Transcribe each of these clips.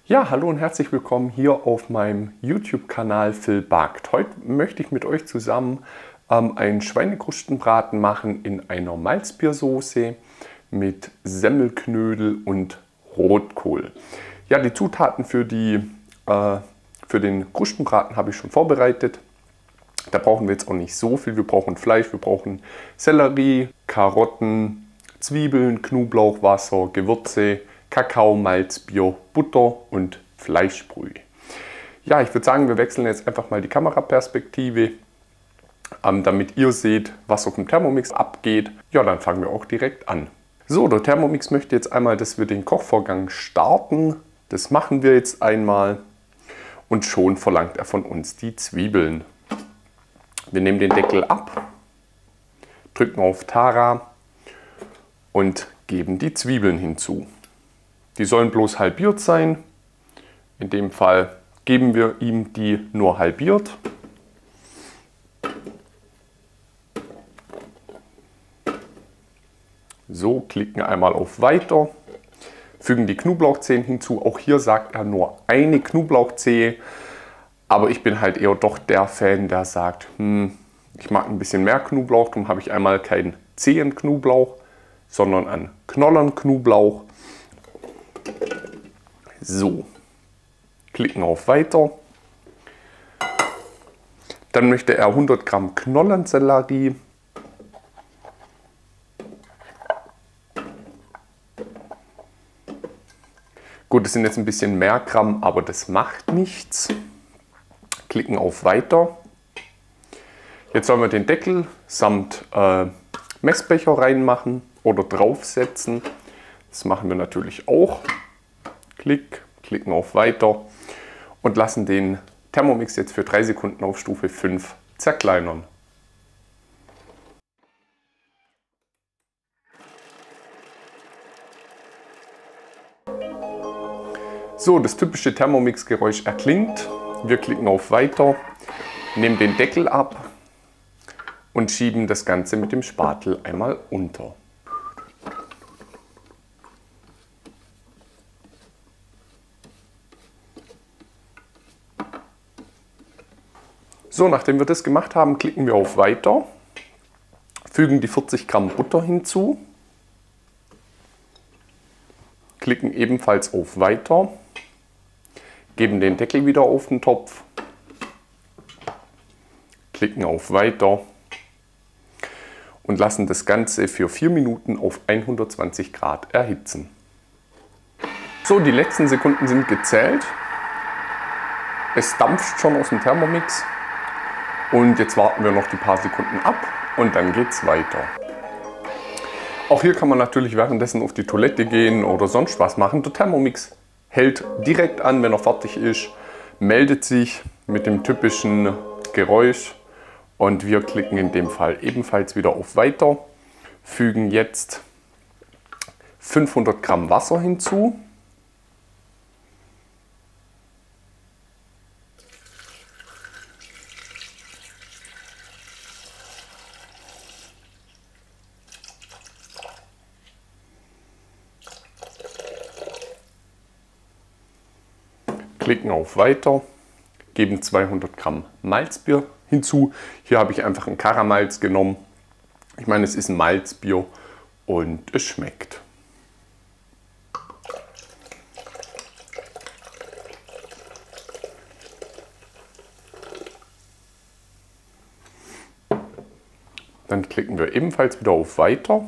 Ja, hallo und herzlich willkommen hier auf meinem YouTube-Kanal Phil Bakt. Heute möchte ich mit euch zusammen einen Schweinekrustenbraten machen in einer Malzbiersoße mit Semmelknödel und Rotkohl. Ja, die Zutaten für den Krustenbraten habe ich schon vorbereitet. Da brauchen wir jetzt auch nicht so viel. Wir brauchen Fleisch, wir brauchen Sellerie, Karotten, Zwiebeln, Knoblauch, Wasser, Gewürze, Kakao, Malzbier, Butter und Fleischbrühe. Ja, ich würde sagen, wir wechseln jetzt einfach mal die Kameraperspektive, damit ihr seht, was auf dem Thermomix abgeht. Ja, dann fangen wir auch direkt an. So, der Thermomix möchte jetzt einmal, dass wir den Kochvorgang starten. Das machen wir jetzt einmal und schon verlangt er von uns die Zwiebeln. Wir nehmen den Deckel ab, drücken auf Tara und geben die Zwiebeln hinzu. Die sollen bloß halbiert sein. In dem Fall geben wir ihm die nur halbiert. So, klicken einmal auf Weiter, fügen die Knoblauchzehen hinzu. Auch hier sagt er nur eine Knoblauchzehe, aber ich bin halt eher doch der Fan, der sagt, ich mag ein bisschen mehr Knoblauch. Darum habe ich einmal keinen Zehenknoblauch, sondern einen Knollernknoblauch. So, klicken auf Weiter. Dann möchte er 100 Gramm Knollensellerie. Gut, das sind jetzt ein bisschen mehr Gramm, aber das macht nichts. Klicken auf Weiter. Jetzt sollen wir den Deckel samt Messbecher reinmachen oder draufsetzen. Das machen wir natürlich auch. Klicken auf Weiter und lassen den Thermomix jetzt für 3 Sekunden auf Stufe 5 zerkleinern. So, das typische Thermomix-Geräusch erklingt. Wir klicken auf Weiter, nehmen den Deckel ab und schieben das Ganze mit dem Spatel einmal unter. So, nachdem wir das gemacht haben, klicken wir auf Weiter, fügen die 40 Gramm Butter hinzu, klicken ebenfalls auf Weiter, geben den Deckel wieder auf den Topf, klicken auf Weiter und lassen das Ganze für 4 Minuten auf 120 Grad erhitzen. So, die letzten Sekunden sind gezählt. Es dampft schon aus dem Thermomix. Und jetzt warten wir noch die paar Sekunden ab und dann geht's weiter. Auch hier kann man natürlich währenddessen auf die Toilette gehen oder sonst was machen. Der Thermomix hält direkt an, wenn er fertig ist, meldet sich mit dem typischen Geräusch und wir klicken in dem Fall ebenfalls wieder auf Weiter, fügen jetzt 500 Gramm Wasser hinzu. Klicken auf Weiter, geben 200 Gramm Malzbier hinzu. Hier habe ich einfach ein Karamalz genommen. Ich meine, es ist ein Malzbier und es schmeckt. Dann klicken wir ebenfalls wieder auf Weiter,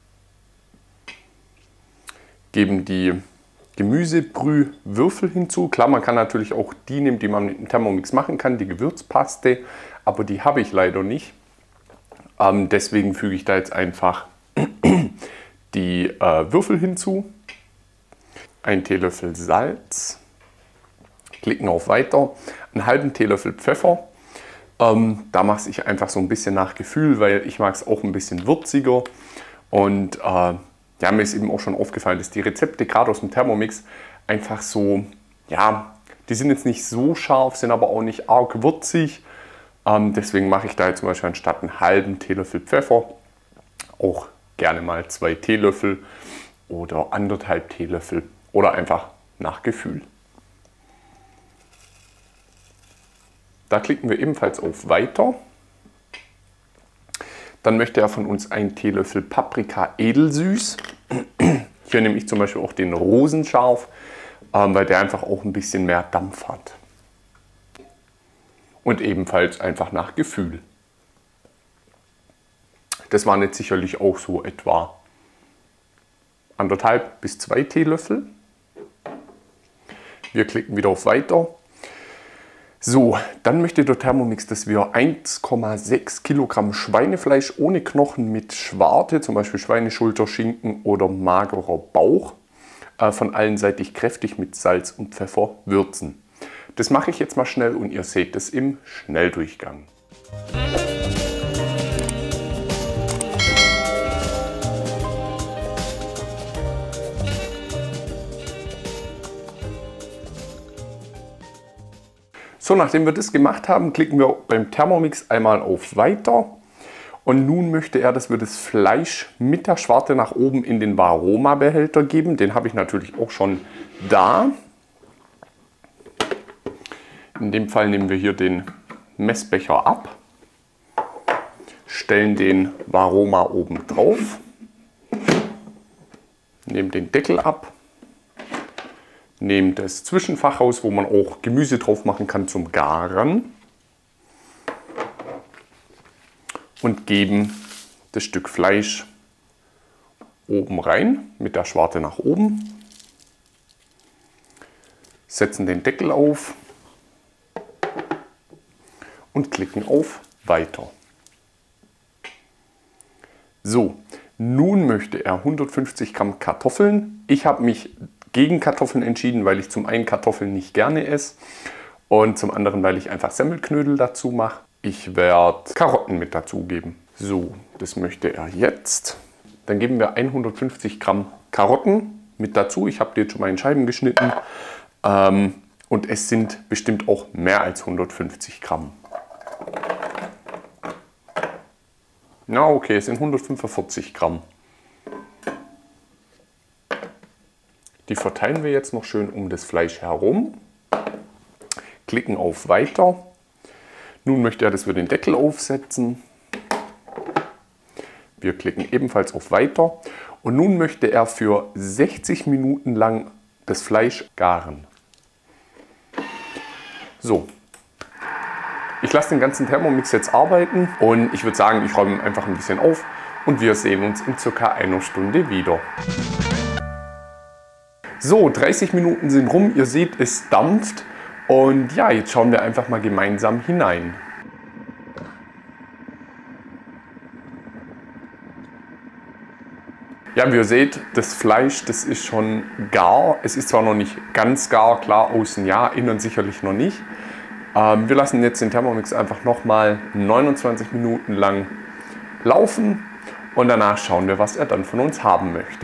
geben die Gemüsebrühwürfel hinzu. Klar, man kann natürlich auch die nehmen, die man mit dem Thermomix machen kann, die Gewürzpaste, aber die habe ich leider nicht. Deswegen füge ich da jetzt einfach die Würfel hinzu. 1 Teelöffel Salz, klicken auf Weiter, einen halben Teelöffel Pfeffer. Da mache ich einfach so ein bisschen nach Gefühl, weil ich mag es auch ein bisschen würziger und ja, mir ist eben auch schon aufgefallen, dass die Rezepte gerade aus dem Thermomix einfach so, ja, die sind jetzt nicht so scharf, sind aber auch nicht arg würzig. Deswegen mache ich da jetzt zum Beispiel anstatt einen halben Teelöffel Pfeffer auch gerne mal 2 Teelöffel oder 1,5 Teelöffel oder einfach nach Gefühl. Da klicken wir ebenfalls auf Weiter. Dann möchte er von uns einen Teelöffel Paprika edelsüß. Hier nehme ich zum Beispiel auch den Rosenscharf, weil der einfach auch ein bisschen mehr Dampf hat. Und ebenfalls einfach nach Gefühl. Das waren jetzt sicherlich auch so etwa 1,5 bis 2 Teelöffel. Wir klicken wieder auf Weiter. So, dann möchte der Thermomix, dass wir 1,6 Kilogramm Schweinefleisch ohne Knochen mit Schwarte, zum Beispiel Schweineschulter, Schinken oder magerer Bauch, von allen seitig kräftig mit Salz und Pfeffer würzen. Das mache ich jetzt mal schnell und ihr seht es im Schnelldurchgang. So, nachdem wir das gemacht haben, klicken wir beim Thermomix einmal auf Weiter. Und nun möchte er, dass wir das Fleisch mit der Schwarte nach oben in den Varoma-Behälter geben. Den habe ich natürlich auch schon da. In dem Fall nehmen wir hier den Messbecher ab, stellen den Varoma oben drauf, nehmen den Deckel ab. Nehmen das Zwischenfach raus, wo man auch Gemüse drauf machen kann zum Garen. Und geben das Stück Fleisch oben rein, mit der Schwarte nach oben. Setzen den Deckel auf und klicken auf Weiter. So, nun möchte er 150 Gramm Kartoffeln. Ich habe mich gegen Kartoffeln entschieden, weil ich zum einen Kartoffeln nicht gerne esse und zum anderen, weil ich einfach Semmelknödel dazu mache. Ich werde Karotten mit dazugeben. So, das möchte er jetzt. Dann geben wir 150 Gramm Karotten mit dazu. Ich habe die jetzt schon mal in Scheiben geschnitten. Und es sind bestimmt auch mehr als 150 Gramm. Na okay, es sind 145 Gramm. Die verteilen wir jetzt noch schön um das Fleisch herum. Klicken auf Weiter. Nun möchte er, dass wir den Deckel aufsetzen. Wir klicken ebenfalls auf Weiter. Und nun möchte er für 60 Minuten lang das Fleisch garen. So. Ich lasse den ganzen Thermomix jetzt arbeiten und ich würde sagen, ich räume einfach ein bisschen auf und wir sehen uns in ca. einer Stunde wieder. So, 30 Minuten sind rum, ihr seht, es dampft und ja, jetzt schauen wir einfach mal gemeinsam hinein. Ja, wie ihr seht, das Fleisch, das ist schon gar. Es ist zwar noch nicht ganz gar, klar außen ja, innen sicherlich noch nicht. Wir lassen jetzt den Thermomix einfach nochmal 29 Minuten lang laufen und danach schauen wir, was er dann von uns haben möchte.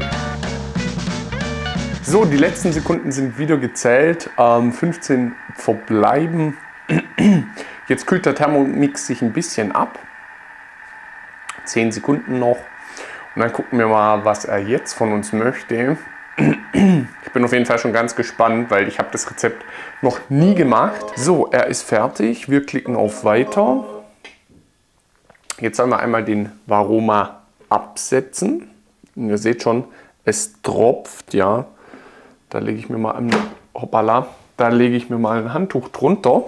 So, die letzten Sekunden sind wieder gezählt, 15 verbleiben. Jetzt kühlt der Thermomix sich ein bisschen ab. 10 Sekunden noch. Und dann gucken wir mal, was er jetzt von uns möchte. Ich bin auf jeden Fall schon ganz gespannt, weil ich habe das Rezept noch nie gemacht. So, er ist fertig. Wir klicken auf Weiter. Jetzt sollen wir einmal den Varoma absetzen. Und ihr seht schon, es tropft, ja. Da lege ich mir mal ein Handtuch drunter.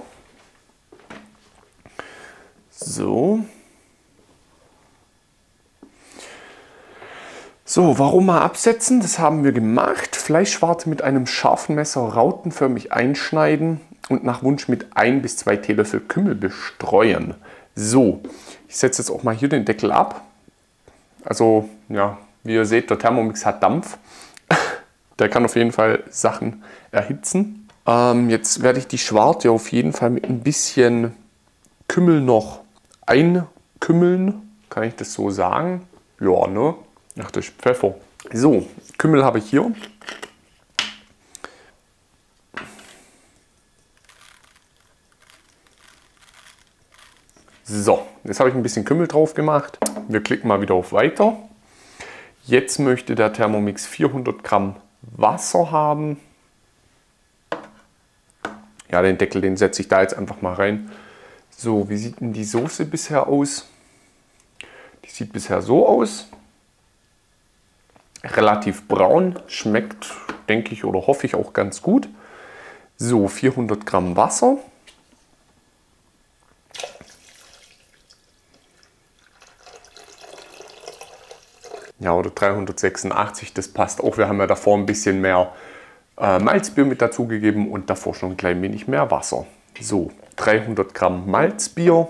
So. So, Varoma absetzen, das haben wir gemacht. Fleischschwarte mit einem scharfen Messer rautenförmig einschneiden und nach Wunsch mit 1 bis 2 Teelöffel Kümmel bestreuen. So, ich setze jetzt auch mal hier den Deckel ab. Also, ja, wie ihr seht, der Thermomix hat Dampf. Der kann auf jeden Fall Sachen erhitzen. Jetzt werde ich die Schwarte auf jeden Fall mit ein bisschen Kümmel noch einkümmeln. Kann ich das so sagen? Ja, ne? Ach, das ist Pfeffer. So, Kümmel habe ich hier. So, jetzt habe ich ein bisschen Kümmel drauf gemacht. Wir klicken mal wieder auf Weiter. Jetzt möchte der Thermomix 400 Gramm Wasser haben. Ja, den Deckel, den setze ich da jetzt einfach mal rein. So, wie sieht denn die Soße bisher aus? Die sieht bisher so aus. Relativ braun, schmeckt, denke ich oder hoffe ich auch ganz gut. So, 400 Gramm Wasser. Ja, oder 386, das passt auch. Wir haben ja davor ein bisschen mehr Malzbier mit dazugegeben und davor schon ein klein wenig mehr Wasser. So, 300 Gramm Malzbier.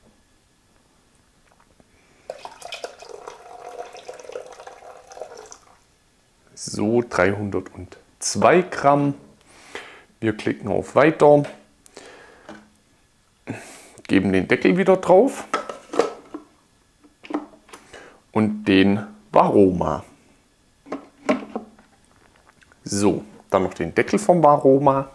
So, 302 Gramm. Wir klicken auf Weiter, geben den Deckel wieder drauf und den Varoma. So, dann noch den Deckel vom Varoma.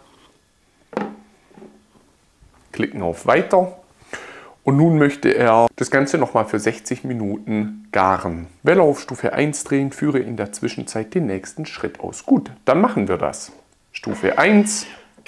Klicken auf Weiter. Und nun möchte er das Ganze nochmal für 60 Minuten garen. Welle auf Stufe 1 drehen, führe in der Zwischenzeit den nächsten Schritt aus. Gut, dann machen wir das. Stufe 1.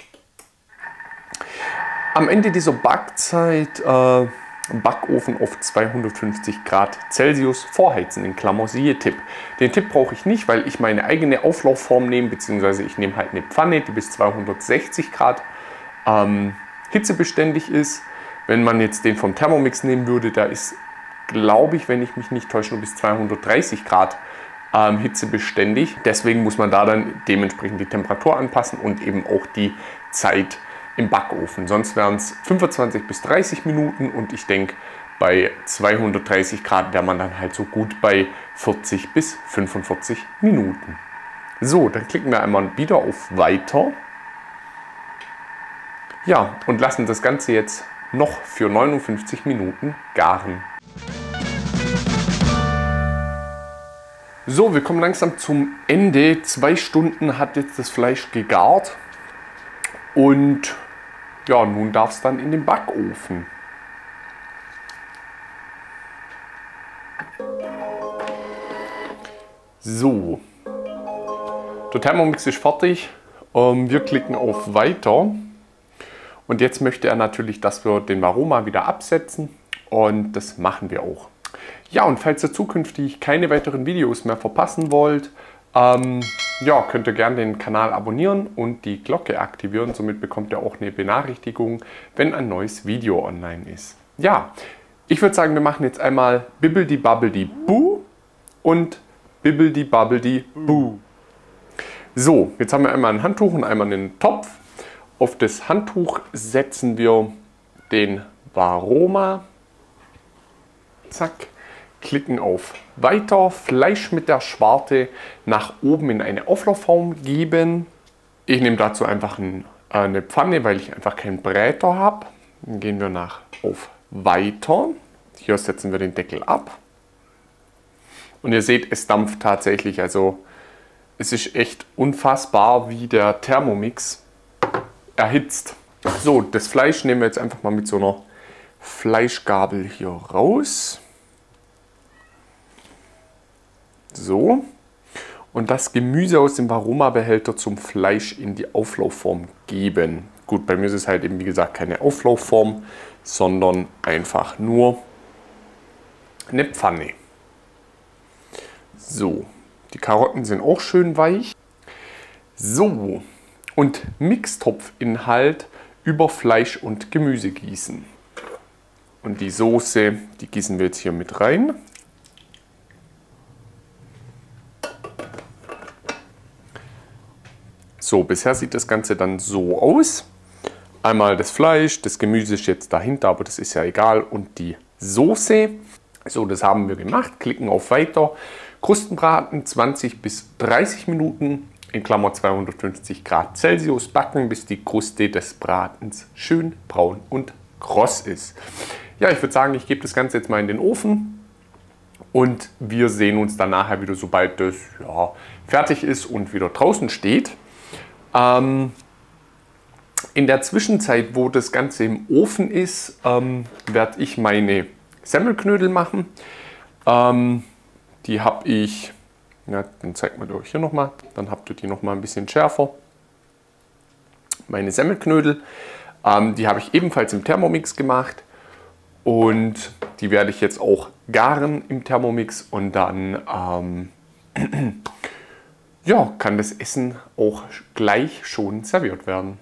Am Ende dieser Backzeit Backofen auf 250 Grad Celsius vorheizen, in Klammer siehe Tipp. Den Tipp brauche ich nicht, weil ich meine eigene Auflaufform nehme, beziehungsweise ich nehme halt eine Pfanne, die bis 260 Grad hitzebeständig ist. Wenn man jetzt den vom Thermomix nehmen würde, da ist, glaube ich, wenn ich mich nicht täusche, nur bis 230 Grad hitzebeständig. Deswegen muss man da dann dementsprechend die Temperatur anpassen und eben auch die Zeit im Backofen. Sonst wären es 25 bis 30 Minuten und ich denke, bei 230 Grad wäre man dann halt so gut bei 40 bis 45 Minuten. So, dann klicken wir einmal wieder auf Weiter. Ja, und lassen das Ganze jetzt noch für 59 Minuten garen. So, wir kommen langsam zum Ende. 2 Stunden hat jetzt das Fleisch gegart. Und ja, nun darf es dann in den Backofen. So, der Thermomix ist fertig. Wir klicken auf Weiter. Und jetzt möchte er natürlich, dass wir den Varoma wieder absetzen. Und das machen wir auch. Ja, und falls ihr zukünftig keine weiteren Videos mehr verpassen wollt, ja, könnt ihr gerne den Kanal abonnieren und die Glocke aktivieren. Somit bekommt ihr auch eine Benachrichtigung, wenn ein neues Video online ist. Ja, ich würde sagen, wir machen jetzt einmal Bibbidi Babbidi Boo und Bibbidi Babbidi Boo. So, jetzt haben wir einmal ein Handtuch und einmal einen Topf. Auf das Handtuch setzen wir den Varoma. Zack. Klicken auf Weiter, Fleisch mit der Schwarte nach oben in eine Auflaufform geben. Ich nehme dazu einfach eine Pfanne, weil ich einfach keinen Bräter habe. Dann gehen wir auf Weiter. Hier setzen wir den Deckel ab. Und ihr seht, es dampft tatsächlich. Also es ist echt unfassbar, wie der Thermomix erhitzt. So, das Fleisch nehmen wir jetzt einfach mal mit so einer Fleischgabel hier raus. So, und das Gemüse aus dem Varoma-Behälter zum Fleisch in die Auflaufform geben. Gut, bei mir ist es halt eben wie gesagt keine Auflaufform, sondern einfach nur eine Pfanne. So, die Karotten sind auch schön weich. So, und Mixtopfinhalt über Fleisch und Gemüse gießen. Und die Soße, die gießen wir jetzt hier mit rein. So, bisher sieht das Ganze dann so aus. Einmal das Fleisch, das Gemüse ist jetzt dahinter, aber das ist ja egal. Und die Soße. So, das haben wir gemacht. Klicken auf Weiter. Krustenbraten 20 bis 30 Minuten, in Klammer 250 Grad Celsius, backen, bis die Kruste des Bratens schön braun und kross ist. Ja, ich würde sagen, ich gebe das Ganze jetzt mal in den Ofen. Und wir sehen uns dann nachher wieder, sobald das fertig ist und wieder draußen steht. In der Zwischenzeit, wo das Ganze im Ofen ist, werde ich meine Semmelknödel machen. Die habe ich, ja, dann zeigt man euch hier nochmal, dann habt ihr die nochmal ein bisschen schärfer. Meine Semmelknödel, die habe ich ebenfalls im Thermomix gemacht. Und die werde ich jetzt auch garen im Thermomix und dann ja, kann das Essen auch gleich schon serviert werden.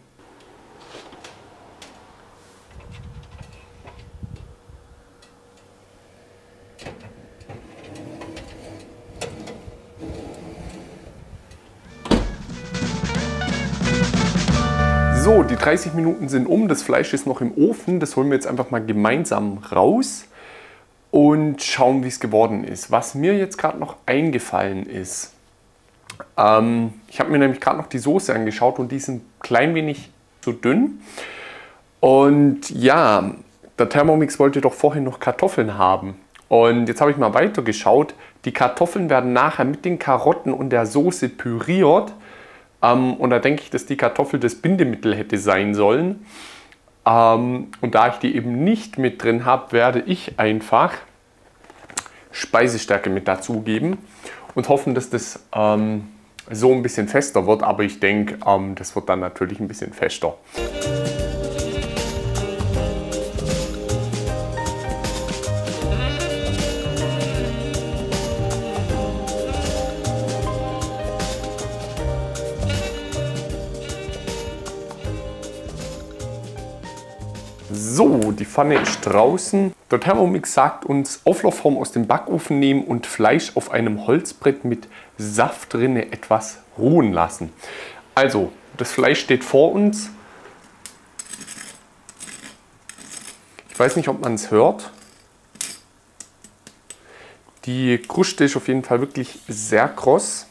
So, die 30 Minuten sind um, das Fleisch ist noch im Ofen, das holen wir jetzt einfach mal gemeinsam raus und schauen, wie es geworden ist. Was mir jetzt gerade noch eingefallen ist, ich habe mir nämlich gerade noch die Soße angeschaut und die ist ein klein wenig zu dünn. Und ja, der Thermomix wollte doch vorhin noch Kartoffeln haben. Und jetzt habe ich mal weiter geschaut. Die Kartoffeln werden nachher mit den Karotten und der Soße püriert. Und da denke ich, dass die Kartoffel das Bindemittel hätte sein sollen. Und da ich die eben nicht mit drin habe, werde ich einfach Speisestärke mit dazugeben und hoffen, dass das so ein bisschen fester wird. Aber ich denke, das wird dann natürlich ein bisschen fester. So, die Pfanne ist draußen. Der Thermomix sagt uns, Auflaufform aus dem Backofen nehmen und Fleisch auf einem Holzbrett mit Saftrinne etwas ruhen lassen. Also, das Fleisch steht vor uns. Ich weiß nicht, ob man es hört. Die Kruste ist auf jeden Fall wirklich sehr kross.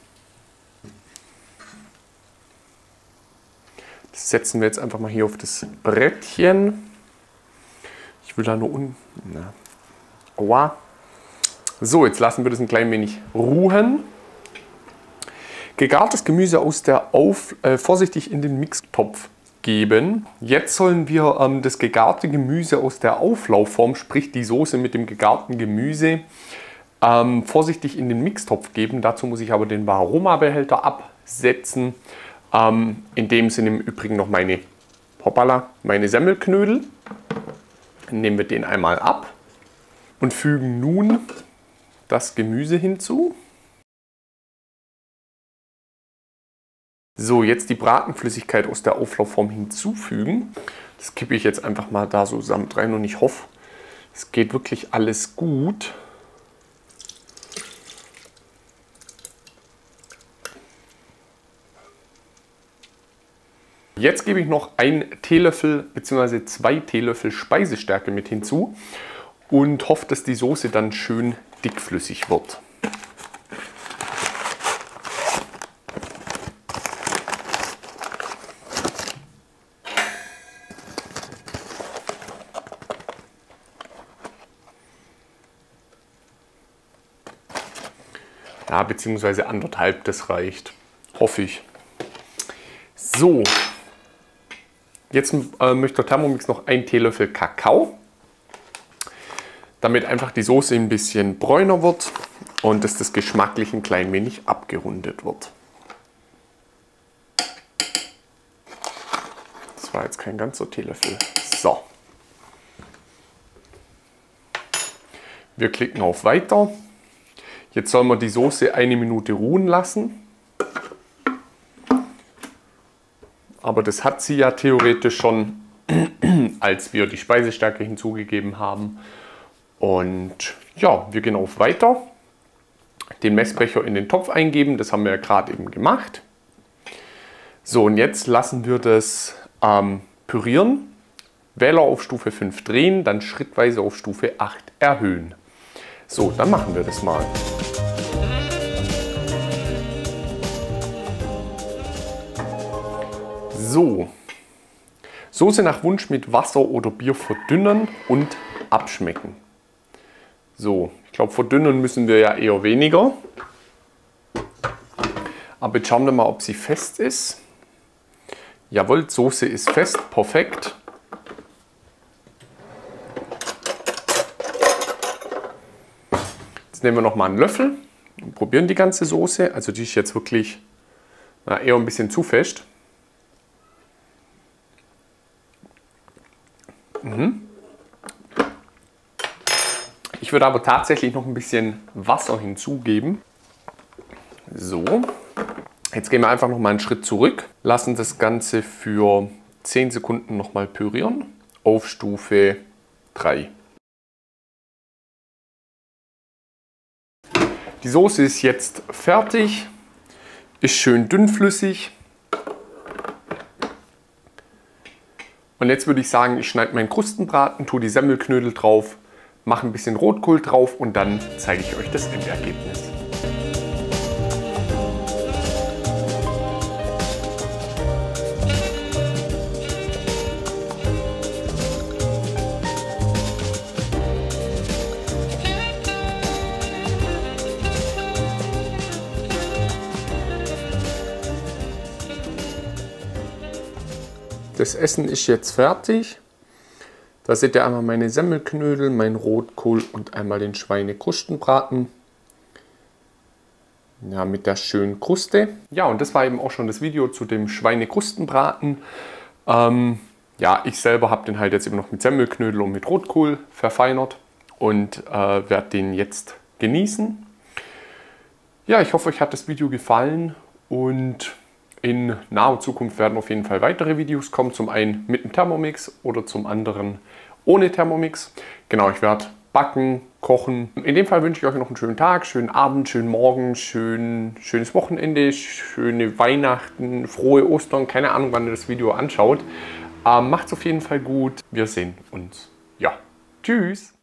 Das setzen wir jetzt einfach mal hier auf das Brettchen. Ich will da nur Aua. So, jetzt lassen wir das ein klein wenig ruhen. Gegartes Gemüse aus der vorsichtig in den Mixtopf geben. Jetzt sollen wir das gegarte Gemüse aus der Auflaufform, sprich die Soße mit dem gegarten Gemüse, vorsichtig in den Mixtopf geben. Dazu muss ich aber den Varoma-Behälter absetzen. In dem sind im Übrigen noch meine Semmelknödel. Nehmen wir den einmal ab und fügen nun das Gemüse hinzu. So, jetzt die Bratenflüssigkeit aus der Auflaufform hinzufügen. Das kippe ich jetzt einfach mal da so samt rein und ich hoffe, es geht wirklich alles gut. Jetzt gebe ich noch einen Teelöffel bzw. 2 Teelöffel Speisestärke mit hinzu und hoffe, dass die Soße dann schön dickflüssig wird. Ja, beziehungsweise 1,5, das reicht. Hoffe ich. So. Jetzt möchte der Thermomix noch einen Teelöffel Kakao, damit einfach die Soße ein bisschen bräuner wird und dass das geschmacklich ein klein wenig abgerundet wird. Das war jetzt kein ganzer Teelöffel. So. Wir klicken auf Weiter. Jetzt sollen wir die Soße 1 Minute ruhen lassen. Aber das hat sie ja theoretisch schon, als wir die Speisestärke hinzugegeben haben. Und ja, wir gehen auf Weiter. Den Messbecher in den Topf eingeben, das haben wir ja gerade eben gemacht. So, und jetzt lassen wir das pürieren. Wähler auf Stufe 5 drehen, dann schrittweise auf Stufe 8 erhöhen. So, dann machen wir das mal. So, Soße nach Wunsch mit Wasser oder Bier verdünnen und abschmecken. So, ich glaube, verdünnen müssen wir ja eher weniger. Aber jetzt schauen wir mal, ob sie fest ist. Jawohl, Soße ist fest, perfekt. Jetzt nehmen wir noch mal einen Löffel und probieren die ganze Soße. Also die ist jetzt wirklich eher ein bisschen zu fest. Ich würde aber tatsächlich noch ein bisschen Wasser hinzugeben. So, jetzt gehen wir einfach noch mal einen Schritt zurück, lassen das Ganze für 10 Sekunden noch mal pürieren auf Stufe 3. Die Soße ist jetzt fertig, ist schön dünnflüssig. Und jetzt würde ich sagen, ich schneide meinen Krustenbraten, tue die Semmelknödel drauf, mache ein bisschen Rotkohl drauf und dann zeige ich euch das Endergebnis. Das Essen ist jetzt fertig. Da seht ihr einmal meine Semmelknödel, mein Rotkohl und einmal den Schweinekrustenbraten. Ja, mit der schönen Kruste. Ja, und das war eben auch schon das Video zu dem Schweinekrustenbraten. Ja, ich selber habe den halt jetzt eben noch mit Semmelknödel und mit Rotkohl verfeinert und werde den jetzt genießen. Ja, ich hoffe, euch hat das Video gefallen und in naher Zukunft werden auf jeden Fall weitere Videos kommen, zum einen mit dem Thermomix oder zum anderen ohne Thermomix. Genau, ich werde backen, kochen. In dem Fall wünsche ich euch noch einen schönen Tag, schönen Abend, schönen Morgen, schönes Wochenende, schöne Weihnachten, frohe Ostern, keine Ahnung, wann ihr das Video anschaut. Macht's auf jeden Fall gut. Wir sehen uns. Ja, tschüss!